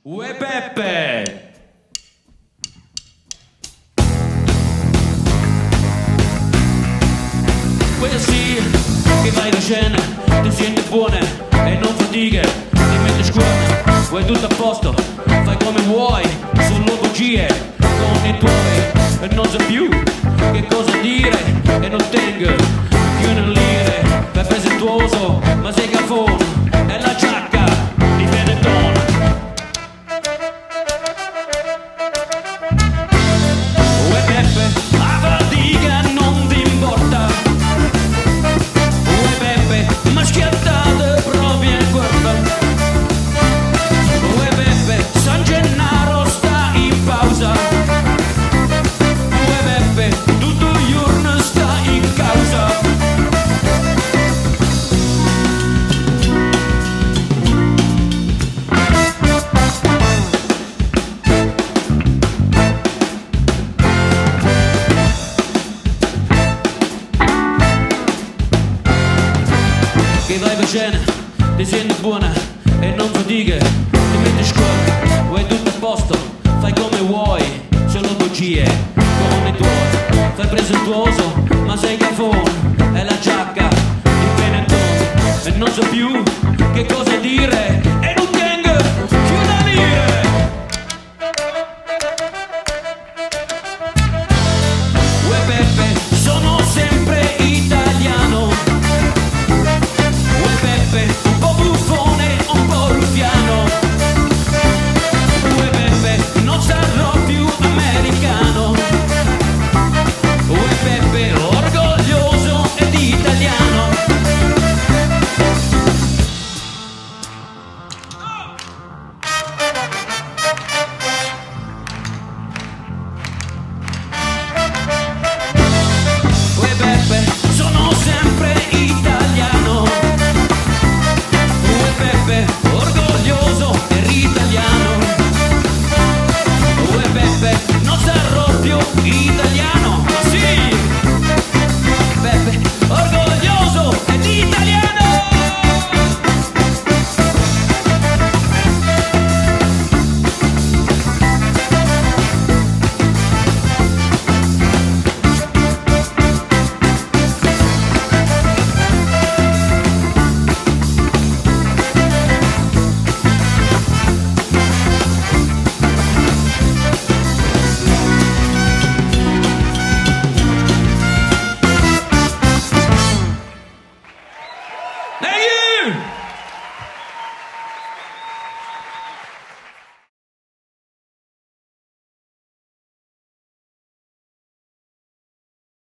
Uè Peppe! Quella sì, che vai da scena, ti senti buona e non fatica, ti metti scuola, vuoi tutto a posto, fai come vuoi, solo bugie con i tuoi, e non so più che cosa dire, e non tengo più nel lire, Peppe sentuoso, ma sei cafone, e la giacca di Benetton. Uè Peppe, la fatica non ti importa, uè Peppe, ma schiattate proprio in guarda, uè Peppe, San Gennaro sta in pausa, uè Peppe, tutto il giorno sta in causa. Che vai per cena, ti senti buona e non fatica, ti metti scuola, vuoi tutto a posto, fai come vuoi, solo bugie, come i tuoi, fai presentuoso, ma sei cafone, e la giacca di Benetton, e non so più che cosa dire.